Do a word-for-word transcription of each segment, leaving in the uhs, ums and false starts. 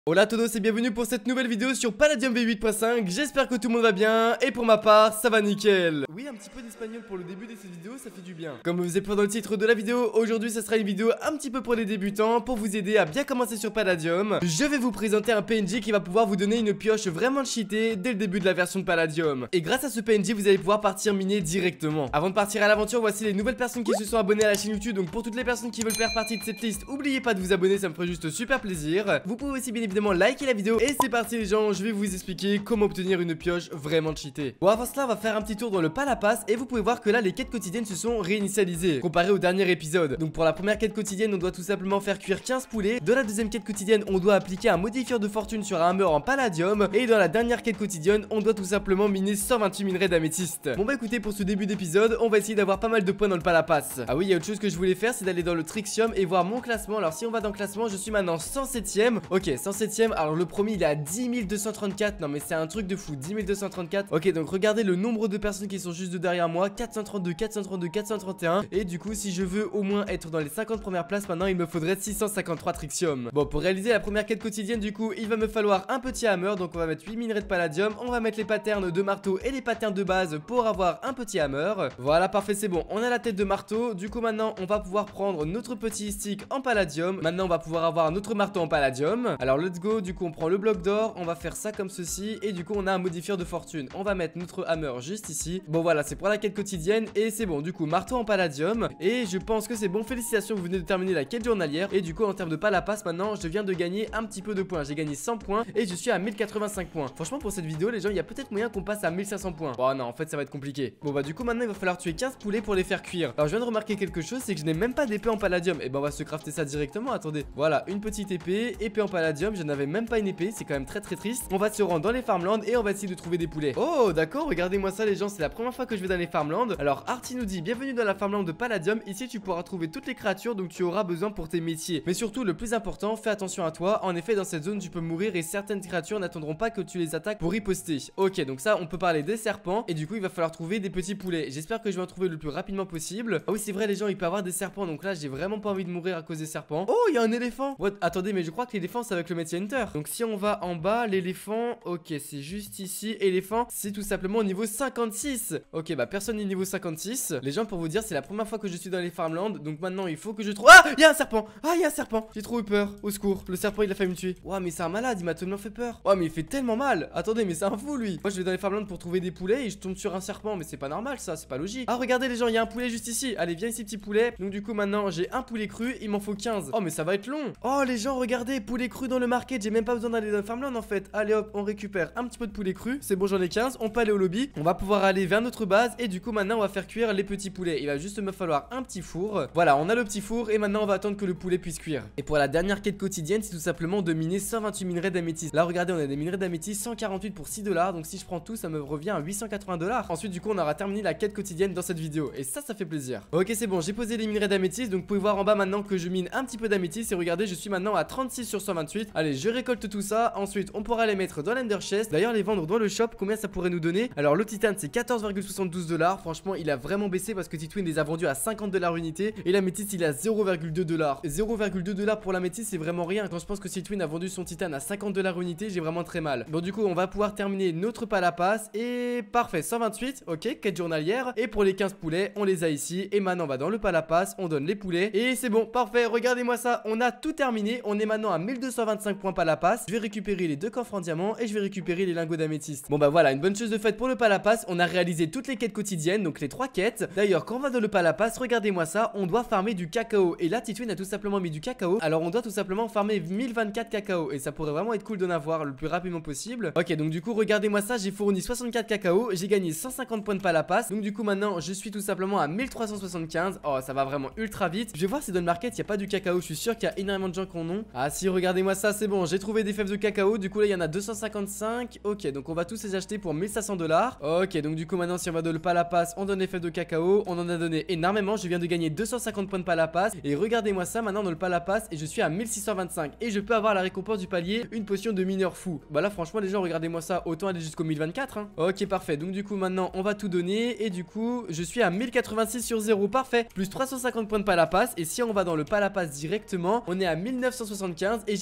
Hola à tous et bienvenue pour cette nouvelle vidéo sur Palladium V huit point cinq. J'espère que tout le monde va bien et pour ma part ça va nickel. Oui, un petit peu d'espagnol pour le début de cette vidéo, ça fait du bien. Comme vous avez pu dans le titre de la vidéo, aujourd'hui ça sera une vidéo un petit peu pour les débutants, pour vous aider à bien commencer sur Palladium. Je vais vous présenter un P N J qui va pouvoir vous donner une pioche vraiment cheatée dès le début de la version de Palladium. Et grâce à ce P N J vous allez pouvoir partir miner directement. Avant de partir à l'aventure, voici les nouvelles personnes qui se sont abonnées à la chaîne YouTube. Donc pour toutes les personnes qui veulent faire partie de cette liste, n'oubliez pas de vous abonner, ça me ferait juste super plaisir. Vous pouvez aussi bien évidemment liker la vidéo. Et c'est parti les gens, je vais vous expliquer comment obtenir une pioche vraiment cheatée. Bon, avant cela on va faire un petit tour dans le Palapass. Et vous pouvez voir que là les quêtes quotidiennes se sont réinitialisées comparé au dernier épisode. Donc pour la première quête quotidienne on doit tout simplement faire cuire quinze poulets. Dans la deuxième quête quotidienne on doit appliquer un modifieur de fortune sur un hammer en palladium. Et dans la dernière quête quotidienne on doit tout simplement miner cent vingt-huit minerais d'améthyste. Bon bah écoutez, pour ce début d'épisode on va essayer d'avoir pas mal de points dans le Palapass. Ah oui, il y a autre chose que je voulais faire, c'est d'aller dans le Trixium et voir mon classement. Alors si on va dans le classement, je suis maintenant cent septième. Ok, cent septième, alors le premier il est à dix mille deux cent trente-quatre. Non mais c'est un truc de fou, dix mille deux cent trente-quatre. Ok, donc regardez le nombre de personnes qui sont juste derrière moi, quatre cent trente-deux, quatre cent trente-deux, quatre cent trente et un. Et du coup si je veux au moins être dans les cinquante premières places, maintenant il me faudrait six cent cinquante-trois Trixium. Bon, pour réaliser la première quête quotidienne du coup il va me falloir un petit hammer. Donc on va mettre huit minerais de palladium, on va mettre les patterns de marteau et les patterns de base pour avoir un petit hammer. Voilà, parfait, c'est bon, on a la tête de marteau. Du coup maintenant on va pouvoir prendre notre petit stick en palladium. Maintenant on va pouvoir avoir notre marteau en palladium. Alors let's go, du coup on prend le bloc d'or, on va faire ça comme ceci et du coup on a un modifieur de fortune. On va mettre notre hammer juste ici. Bon voilà, c'est pour la quête quotidienne et c'est bon. Du coup marteau en palladium et je pense que c'est bon. Félicitations, vous venez de terminer la quête journalière et du coup en termes de Palapass maintenant je viens de gagner un petit peu de points. J'ai gagné cent points et je suis à mille quatre-vingt-cinq points. Franchement pour cette vidéo les gens, il y a peut-être moyen qu'on passe à mille cinq cents points. Oh non, en fait ça va être compliqué. Bon bah du coup maintenant il va falloir tuer quinze poulets pour les faire cuire. Alors je viens de remarquer quelque chose, c'est que je n'ai même pas d'épée en palladium. Et ben on va se crafter ça directement. Attendez, voilà, une petite épée, épée en palladium. Je n'avais même pas une épée, c'est quand même très très triste. On va se rendre dans les farmlands et on va essayer de trouver des poulets. Oh d'accord, regardez-moi ça les gens, c'est la première fois que je vais dans les farmlands. Alors Arty nous dit bienvenue dans la farmland de Palladium. Ici tu pourras trouver toutes les créatures dont tu auras besoin pour tes métiers. Mais surtout le plus important, fais attention à toi. En effet dans cette zone tu peux mourir et certaines créatures n'attendront pas que tu les attaques pour riposter. Ok, donc ça on peut parler des serpents et du coup il va falloir trouver des petits poulets. J'espère que je vais en trouver le plus rapidement possible. Ah oui c'est vrai les gens, il peut y avoir des serpents, donc là j'ai vraiment pas envie de mourir à cause des serpents. Oh il y a un éléphant. What? Attendez, mais je crois que l'éléphant c'est avec le métier Hunter. Donc si on va en bas, l'éléphant, ok c'est juste ici. Éléphant c'est tout simplement au niveau cinquante-six. Ok bah personne n'est niveau cinquante-six. Les gens, pour vous dire, c'est la première fois que je suis dans les farmlands. Donc maintenant il faut que je trouve. Ah il y a un serpent. Ah il y a un serpent. J'ai trop eu peur. Au secours, le serpent il a failli me tuer. Ouah mais c'est un malade, il m'a tellement fait peur. Oh mais il fait tellement mal. Attendez, mais c'est un fou lui. Moi je vais dans les farmlands pour trouver des poulets et je tombe sur un serpent. Mais c'est pas normal ça, c'est pas logique. Ah regardez les gens, il y a un poulet juste ici. Allez viens ici petit poulet. Donc du coup maintenant j'ai un poulet cru, il m'en faut quinze. Oh mais ça va être long. Oh les gens regardez, poulet cru dans le market. J'ai même pas besoin d'aller dans le farmland en fait. Allez hop, on récupère un petit peu de poulet cru. C'est bon, j'en ai quinze. On peut aller au lobby. On va pouvoir aller vers notre base et du coup maintenant on va faire cuire les petits poulets. Il va juste me falloir un petit four. Voilà, on a le petit four et maintenant on va attendre que le poulet puisse cuire. Et pour la dernière quête quotidienne, c'est tout simplement de miner cent vingt-huit minerais d'améthyste. Là regardez, on a des minerais d'améthyste cent quarante-huit pour six dollars. Donc si je prends tout ça me revient à huit cent quatre-vingts dollars. Ensuite du coup on aura terminé la quête quotidienne dans cette vidéo et ça ça fait plaisir. Ok c'est bon, j'ai posé les minerais d'améthyste. Donc vous pouvez voir en bas maintenant que je mine un petit peu d'améthyste. Et regardez, je suis maintenant à trente-six sur cent vingt-huit. Allez, je récolte tout ça. Ensuite on pourra les mettre dans l'ender chest. D'ailleurs les vendre dans le shop, combien ça pourrait nous donner? Alors le titane c'est quatorze virgule soixante-douze dollars. Franchement il a vraiment baissé parce que Titwin les a vendus à cinquante dollars unité. Et l'améthyste il est à zéro virgule deux dollars. zéro virgule deux dollars pour l'améthyste c'est vraiment rien. Quand je pense que Titwin a vendu son titane à cinquante dollars unité, j'ai vraiment très mal. Bon du coup on va pouvoir terminer notre Palapass. Et parfait, cent vingt-huit. Ok, quête journalière. Et pour les quinze poulets on les a ici. Et maintenant on va dans le Palapass, on donne les poulets. Et c'est bon, parfait, regardez-moi ça. On a tout terminé, on est maintenant à mille deux cent vingt-cinq points Palapass. Je vais récupérer les deux coffres en diamant et je vais récupérer les lingots d'améthyste. Bon bah voilà, une bonne chose de faite pour le Palapass. On a réalisé toutes les quêtes quotidiennes, donc les trois quêtes. D'ailleurs quand on va dans le Palapass, regardez-moi ça, on doit farmer du cacao. Et là Titwin a tout simplement mis du cacao. Alors on doit tout simplement farmer mille vingt-quatre cacao. Et ça pourrait vraiment être cool d'en avoir le plus rapidement possible. Ok, donc du coup regardez-moi ça, j'ai fourni soixante-quatre cacao. J'ai gagné cent cinquante points de Palapass. Donc du coup maintenant je suis tout simplement à mille trois cent soixante-quinze. Oh ça va vraiment ultra vite. Je vais voir si dans le market il n'y a pas du cacao. Je suis sûr qu'il y a énormément de gens qui en ont. Ah si, regardez-moi ça, c'est bon, j'ai trouvé des fèves de cacao. Du coup là il y en a deux cent cinquante-cinq. Ok, donc on va tous les acheter pour mille cinq cents dollars. Ok, donc du coup maintenant si on va dans le Palapass, on donne les fèves de cacao. On en a donné énormément, je viens de gagner deux cent cinquante points de Palapass. Et regardez-moi ça maintenant dans le Palapass. Et je suis à mille six cent vingt-cinq. Et je peux avoir la récompense du palier, une potion de mineur fou. Bah là franchement les gens, regardez-moi ça, autant aller jusqu'au mille vingt-quatre hein. Ok parfait, donc du coup maintenant on va tout donner. Et du coup je suis à mille quatre-vingt-six sur zéro, parfait. Plus trois cent cinquante points de Palapass. Et si on va dans le Palapass directement, on est à mille neuf cent soixante-quinze. Et j'ai bientôt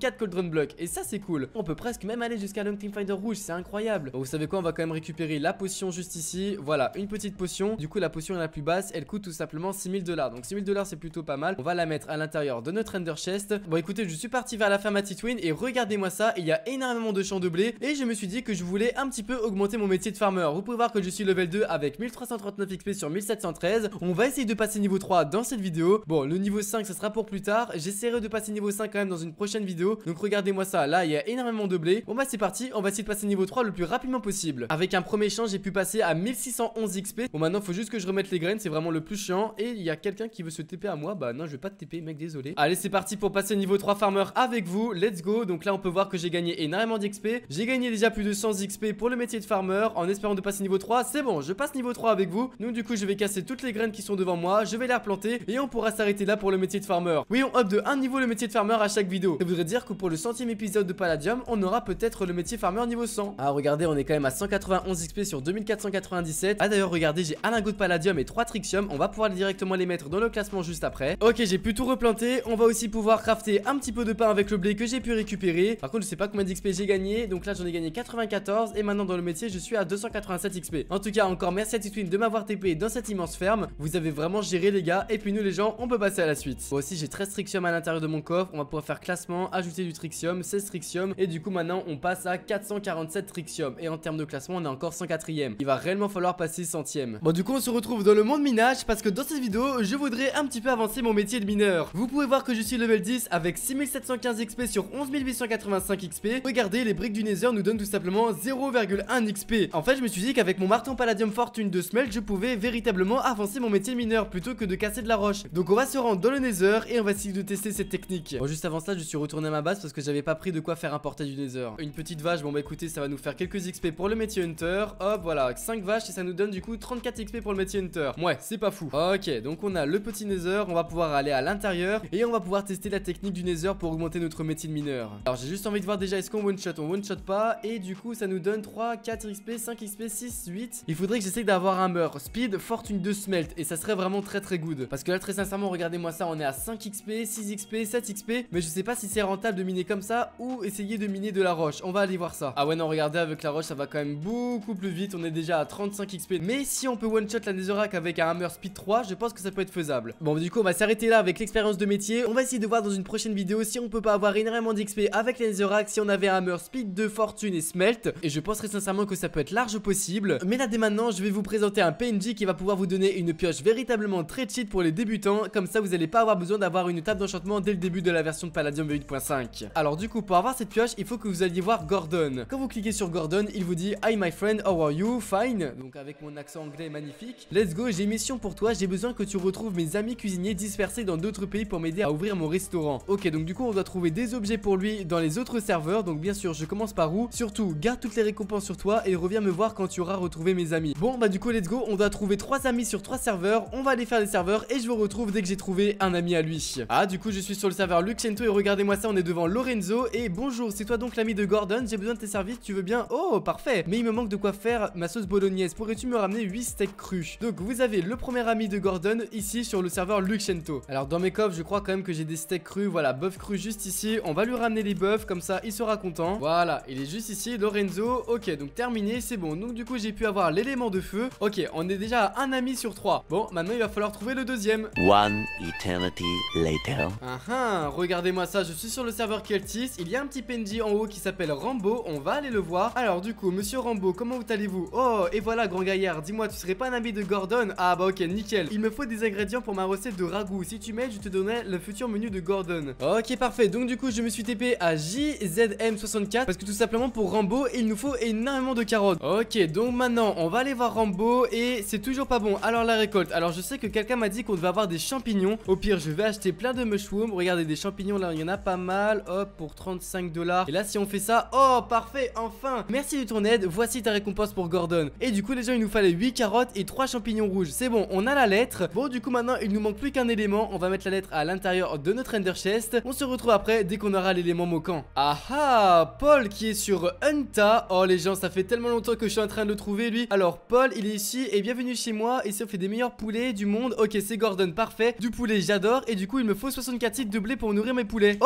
quatre cauldron blocks. Et ça c'est cool. On peut presque même aller jusqu'à Long Team Finder rouge, c'est incroyable. Bon, vous savez quoi, on va quand même récupérer la potion juste ici. Voilà, une petite potion. Du coup la potion est la plus basse, elle coûte tout simplement six mille dollars. Donc six mille dollars c'est plutôt pas mal. On va la mettre à l'intérieur de notre Ender Chest. Bon écoutez, je suis parti vers la ferme à Titwin et regardez-moi ça, il y a énormément de champs de blé. Et je me suis dit que je voulais un petit peu augmenter mon métier de farmer. Vous pouvez voir que je suis level deux avec mille trois cent trente-neuf X P sur mille sept cent treize. On va essayer de passer niveau trois dans cette vidéo. Bon, le niveau cinq ça sera pour plus tard. J'essaierai de passer niveau cinq quand même dans une prochaine vidéo. Donc regardez-moi ça, là il y a énormément de blé. Bon bah c'est parti, on va essayer de passer niveau trois le plus rapidement possible. Avec un premier champ j'ai pu passer à mille six cent onze X P. Bon maintenant faut juste que je remette les graines, c'est vraiment le plus chiant. Et il y a quelqu'un qui veut se T P à moi. Bah non, je vais pas te T P mec, désolé. Allez c'est parti pour passer niveau trois farmer avec vous. Let's go. Donc là on peut voir que j'ai gagné énormément d'X P. J'ai gagné déjà plus de cent X P pour le métier de farmer. En espérant de passer niveau trois. C'est bon, je passe niveau trois avec vous. Donc du coup je vais casser toutes les graines qui sont devant moi. Je vais les replanter et on pourra s'arrêter là pour le métier de farmer. Oui, on up de un niveau le métier de farmer à chaque vidéo. Ça voudrait dire que pour le centième épisode de Palladium, on aura peut-être le métier farmer niveau cent. Ah regardez, on est quand même à cent quatre-vingt-onze X P sur deux mille quatre cent quatre-vingt-dix-sept. Ah d'ailleurs regardez, j'ai un lingot de Palladium et trois Trixium. On va pouvoir directement les mettre dans le classement juste après. Ok, j'ai pu tout replanter. On va aussi pouvoir crafter un petit peu de pain avec le blé que j'ai pu récupérer. Par contre je sais pas combien d'X P j'ai gagné. Donc là j'en ai gagné quatre-vingt-quatorze. Et maintenant dans le métier je suis à deux cent quatre-vingt-sept X P. En tout cas encore merci à Titwin de m'avoir T P dans cette immense ferme. Vous avez vraiment géré les gars. Et puis nous les gens on peut passer à la suite. Moi aussi j'ai treize Trixium à l'intérieur de mon coffre. On va pouvoir faire classement, ajouter du Trixium, seize Trixium. Et du coup maintenant on passe à quatre cent quarante-sept Trixium. Et en termes de classement on est encore cent quatrième. Il va réellement falloir passer centième. Bon du coup on se retrouve dans le monde minage. Parce que dans cette vidéo je voudrais un petit peu avancer mon métier de mineur. Vous pouvez voir que je suis level dix avec six mille sept cent quinze X P sur onze mille huit cent quatre-vingt-cinq X P. Regardez, les briques du Nether nous donnent tout simplement zéro virgule un X P. En fait je me suis dit qu'avec mon marteau Palladium Fortune de Smelt je pouvais véritablement avancer mon métier de mineur plutôt que de casser de la roche. Donc on va se rendre dans le Nether et on va essayer de tester cette technique. Bon juste avant ça je suis retourné à ma base parce que j'avais pas pris de quoi faire un portail du Nether. Une petite vache, bon bah écoutez ça va nous faire quelques X P pour le métier Hunter. Hop voilà, cinq vaches et ça nous donne du coup trente-quatre X P pour le métier Hunter. Ouais c'est pas fou. Ok donc on a le petit Nether, on va pouvoir aller à l'intérieur et on va pouvoir tester la technique du Nether pour augmenter notre métier de mineur. Alors j'ai juste envie de voir déjà est-ce qu'on one shot, on one shot pas. Et du coup ça nous donne trois, quatre X P, cinq X P, six, huit. Il faudrait que j'essaye d'avoir un meur speed, fortune de smelt. Et ça serait vraiment très très good. Parce que là très sincèrement regardez-moi ça, on est à cinq X P, six X P, sept X P. Mais je sais pas si c'est rentable de miner comme ça ou essayer de miner de la roche. On va aller voir ça. Ah ouais non regardez, avec la roche ça va quand même beaucoup plus vite. On est déjà à trente-cinq X P. Mais si on peut one shot la Netherrack avec un hammer speed trois, je pense que ça peut être faisable. Bon du coup on va s'arrêter là avec l'expérience de métier. On va essayer de voir dans une prochaine vidéo si on peut pas avoir énormément d'X P avec la Netherrack si on avait un hammer speed de fortune et smelt. Et je penserais sincèrement que ça peut être large possible. Mais là dès maintenant je vais vous présenter un P N J qui va pouvoir vous donner une pioche véritablement très cheat pour les débutants. Comme ça vous allez pas avoir besoin d'avoir une table d'enchantement dès le début de la version de Palladium V huit point cinq. Alors du coup pour avoir cette pioche il faut que vous alliez voir Gordon. Quand vous cliquez sur Gordon il vous dit Hi my friend, how are you? Fine. Donc avec mon accent anglais magnifique. Let's go, j'ai une mission pour toi, j'ai besoin que tu retrouves mes amis cuisiniers dispersés dans d'autres pays pour m'aider à ouvrir mon restaurant. Ok donc du coup on doit trouver des objets pour lui dans les autres serveurs. Donc bien sûr je commence par où? Surtout garde toutes les récompenses sur toi et reviens me voir quand tu auras retrouvé mes amis. Bon bah du coup let's go, on doit trouver trois amis sur trois serveurs. On va aller faire les serveurs et je vous retrouve dès que j'ai trouvé un ami à lui. Ah du coup je suis sur le serveur Luxento et regardez-moi ça, on est devant Lorenzo. Et bonjour, c'est toi donc l'ami de Gordon, j'ai besoin de tes services, tu veux bien? Oh parfait, mais il me manque de quoi faire ma sauce bolognaise, pourrais-tu me ramener huit steaks crus? Donc vous avez le premier ami de Gordon ici sur le serveur Luxento. Alors dans mes coffres je crois quand même que j'ai des steaks crus, voilà, bœuf cru juste ici. On va lui ramener les bœufs, comme ça il sera content. Voilà, il est juste ici, Lorenzo. Ok donc terminé, c'est bon, donc du coup j'ai pu avoir l'élément de feu. Ok, on est déjà à un ami sur trois. Bon maintenant il va falloir trouver le deuxième. One eternity later. Ah ah, regardez-moi ça, je suis sur le serveur Keltis. Il y a un petit P N J en haut qui s'appelle Rambo, on va aller le voir. Alors du coup monsieur Rambo, comment allez-vous? Oh et voilà grand gaillard, dis-moi tu serais pas un ami de Gordon? Ah bah ok nickel, il me faut des ingrédients pour ma recette de ragoût. Si tu m'aides je te donnerai le futur menu de Gordon. Ok parfait, donc du coup je me suis T P à J Z M soixante-quatre parce que tout simplement pour Rambo il nous faut énormément de carottes. Ok donc maintenant on va aller voir Rambo et c'est toujours pas bon. Alors la récolte, alors je sais que quelqu'un m'a dit qu'on devait avoir des champignons. Au pire je vais acheter plein de mushrooms. Regardez des champignons là, il y en a pas mal. Hop pour trente-cinq dollars. Et là si on fait ça, oh parfait, enfin merci de ton aide, voici ta récompense pour Gordon. Et du coup les gens il nous fallait huit carottes et trois champignons rouges. C'est bon, on a la lettre. Bon du coup maintenant il nous manque plus qu'un élément. On va mettre la lettre à l'intérieur de notre Ender Chest. On se retrouve après dès qu'on aura l'élément moquant. Ah ah, Paul qui est sur Hunta. Oh les gens ça fait tellement longtemps que je suis en train de le trouver lui. Alors Paul il est ici et bienvenue chez moi. Ici on fait des meilleurs poulets du monde. Ok c'est Gordon, parfait. Du poulet j'adore. Et du coup il me faut soixante-quatre sites de blé pour nourrir mes poulets. Oh bah parfait.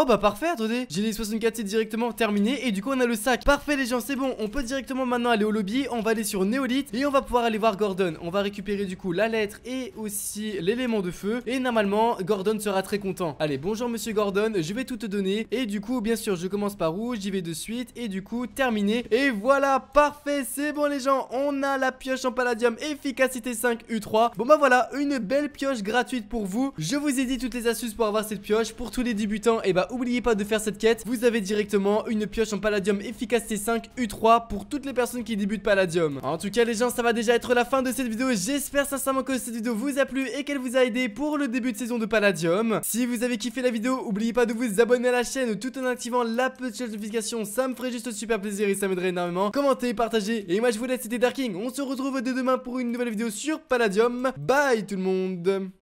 parfait, attendez. J'ai les soixante-quatre titres directement terminés. Et du coup on a le sac. Parfait les gens, c'est bon. On peut directement maintenant aller au lobby. On va aller sur Néolith et on va pouvoir aller voir Gordon. On va récupérer du coup la lettre et aussi l'élément de feu. Et normalement Gordon sera très content. Allez, bonjour monsieur Gordon, je vais tout te donner. Et du coup bien sûr je commence par où? J'y vais de suite. Et du coup terminé. Et voilà, parfait, c'est bon les gens. On a la pioche en palladium efficacité cinq U trois. Bon bah voilà, une belle pioche gratuite pour vous. Je vous ai dit toutes les astuces pour avoir cette pioche. Pour tous les débutants, et bah oubliez pas de faire cette quête. Vous avez directement une pioche en palladium efficacité cinq U trois pour toutes les personnes qui débutent palladium. En tout cas les gens, ça va déjà être la fin de cette vidéo. J'espère sincèrement que cette vidéo vous a plu et qu'elle vous a aidé pour le début de saison de palladium. Si vous avez kiffé la vidéo, oubliez pas de vous abonner à la chaîne tout en activant la petite notification. Ça me ferait juste super plaisir et ça m'aiderait énormément. Commentez, partagez. Et moi je vous laisse, c'était Darking. On se retrouve dès demain pour une nouvelle vidéo sur Palladium. Bye tout le monde.